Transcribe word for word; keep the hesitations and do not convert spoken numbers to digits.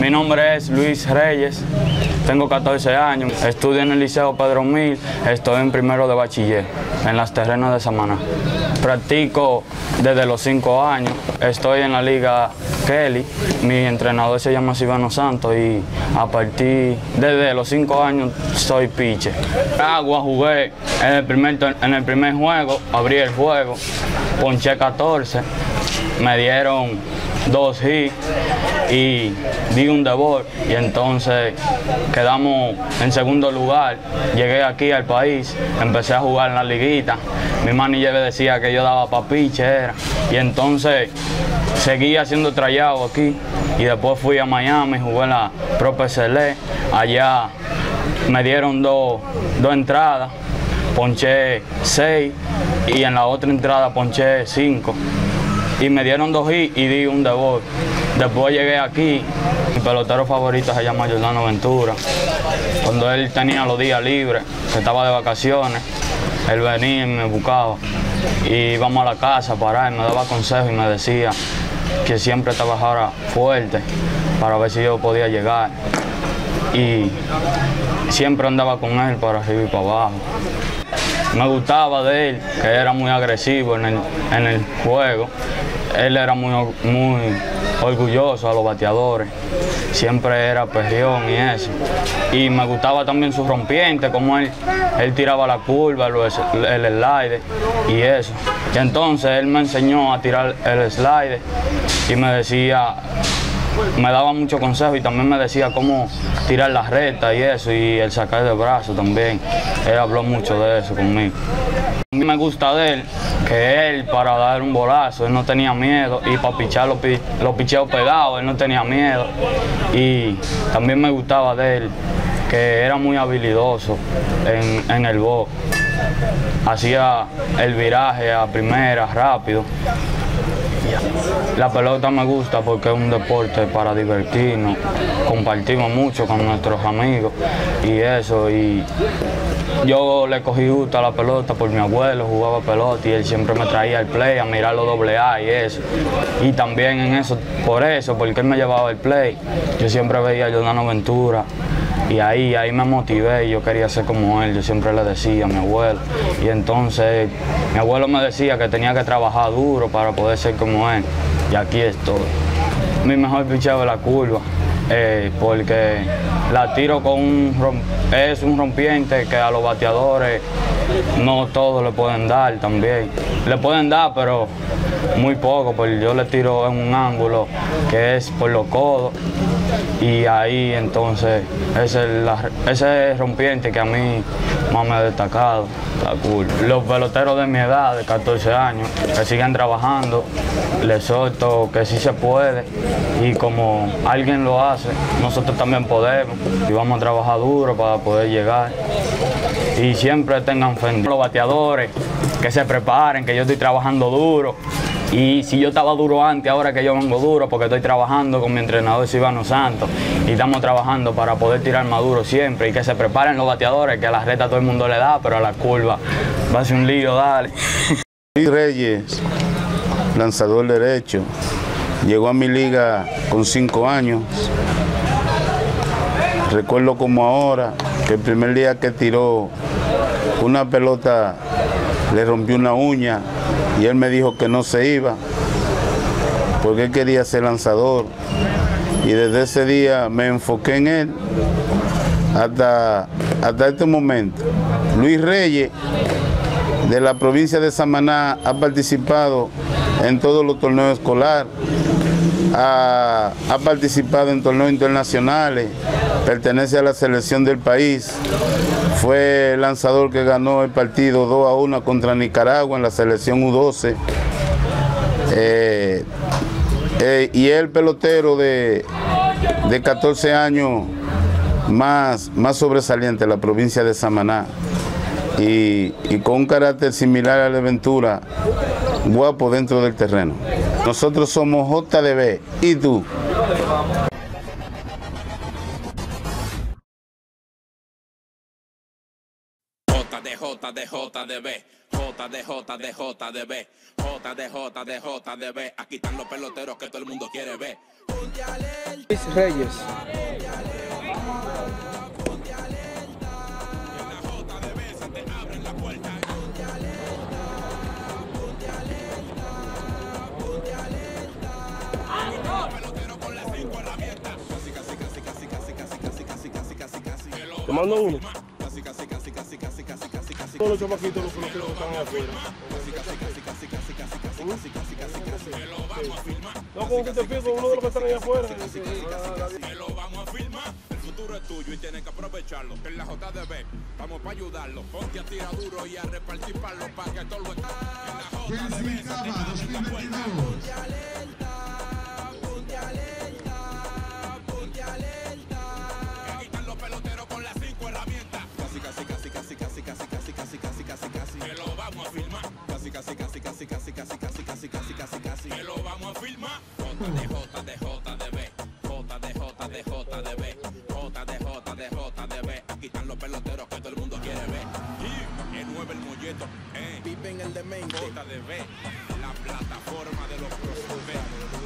Mi nombre es Luis Reyes, tengo catorce años, estudio en el Liceo Pedro Mil, estoy en primero de bachiller, en las terrenas de Samaná. Practico desde los cinco años, estoy en la Liga Kelly, mi entrenador se llama Silvano Santos y a partir desde los cinco años soy pitcher. Agua jugué en el primer, en el primer juego, abrí el juego, ponché catorce, me dieron dos hits y di un debut y entonces quedamos en segundo lugar. Llegué aquí al país, empecé a jugar en la liguita. Mi manager decía que yo daba pa' pitcher y entonces seguí haciendo tryout aquí y después fui a Miami, jugué en la Pro P C L. Allá me dieron dos, dos entradas, ponché seis y en la otra entrada ponché cinco. Y me dieron dos hits y di un debut. Después llegué aquí, mi pelotero favorito se llama Jordano Ventura. Cuando él tenía los días libres, que estaba de vacaciones, él venía y me buscaba. Y íbamos a la casa para él, me daba consejos y me decía que siempre trabajara fuerte para ver si yo podía llegar. Y siempre andaba con él para arriba y para abajo. Me gustaba de él, que era muy agresivo en el, en el juego. Él era muy, muy orgulloso a los bateadores, siempre era perreón y eso. Y me gustaba también su rompiente, como él, él tiraba la curva, el, el slider y eso. Y entonces él me enseñó a tirar el slider y me decía, me daba muchos consejos y también me decía cómo tirar la recta y eso, y el sacar de brazo también. Él habló mucho de eso conmigo. A mí me gusta de él que él, para dar un bolazo, él no tenía miedo, y para pichar los, los picheos pegados, él no tenía miedo. Y también me gustaba de él que era muy habilidoso en, en el box. Hacía el viraje a primera rápido. La pelota me gusta porque es un deporte para divertirnos, compartimos mucho con nuestros amigos y eso. Y yo le cogí gusto a la pelota por mi abuelo, jugaba pelota y él siempre me traía al play a mirar los doble A y eso. Y también en eso, por eso, porque él me llevaba al play, yo siempre veía a Jordano Ventura. Y ahí, ahí me motivé, yo quería ser como él, yo siempre le decía a mi abuelo. Y entonces mi abuelo me decía que tenía que trabajar duro para poder ser como él. Y aquí estoy. Mi mejor picheo es la curva, eh, porque la tiro con un, es un rompiente que a los bateadores no todos le pueden dar también. Le pueden dar, pero muy poco, porque yo le tiro en un ángulo que es por los codos. Y ahí entonces ese es, la, ese es rompiente que a mí más me ha destacado, la curva. Los peloteros de mi edad, de catorce años, que siguen trabajando, les exhorto que sí se puede y como alguien lo hace, nosotros también podemos y vamos a trabajar duro para poder llegar. Y siempre tengan fe en los bateadores, que se preparen, que yo estoy trabajando duro. Y si yo estaba duro antes, ahora que yo vengo duro, porque estoy trabajando con mi entrenador Silvano Santos y estamos trabajando para poder tirar más duro siempre y que se preparen los bateadores, que a la recta todo el mundo le da, pero a la curva va a ser un lío, dale. Luis Reyes, lanzador derecho, llegó a mi liga con cinco años. Recuerdo como ahora que el primer día que tiró una pelota le rompió una uña y él me dijo que no se iba porque él quería ser lanzador, y desde ese día me enfoqué en él hasta, hasta este momento. Luis Reyes, de la provincia de Samaná, ha participado en todos los torneos escolares, ha, ha participado en torneos internacionales, pertenece a la selección del país. Fue el lanzador que ganó el partido dos a uno contra Nicaragua en la selección U doce. Eh, eh, y el pelotero de, de catorce años más, más sobresaliente de la provincia de Samaná. Y, y con un carácter similar a la Ventura, guapo dentro del terreno. Nosotros somos J D B. ¿Y tú? J de J de J de B, J de J de J de B, J de J de J de B. Aquí están los peloteros que todo el mundo quiere ver. Luis Reyes. Te mando uno. Todos los chamaquitos los que están ahí afuera. No, como que te pido uno de los que están ahí afuera. Que lo vamos a filmar. El futuro es tuyo y tienes que aprovecharlo. En la J D B estamos para ayudarlo. Ponte a tirar duro y a repartir palos para que todo lo está. En la J D B se te abre la puerta. Ponte alerta, ponte alerta, ponte alerta. Aquí están los peloteros con las cinco herramientas. Casi, casi, casi, casi, casi, casi, casi, casi, casi, casi, casi. Que lo vamos a filmar. Casi, casi, casi, casi, casi, casi, casi, casi, casi, casi, casi. Que lo vamos a filmar. J de J de J de B, J de J de J de B, J de J de J de B. Aquí están los peloteros que todo el mundo quiere ver. Y el nueve el molleto, eh. Vive en el demente. J de B, la plataforma de los prospectos.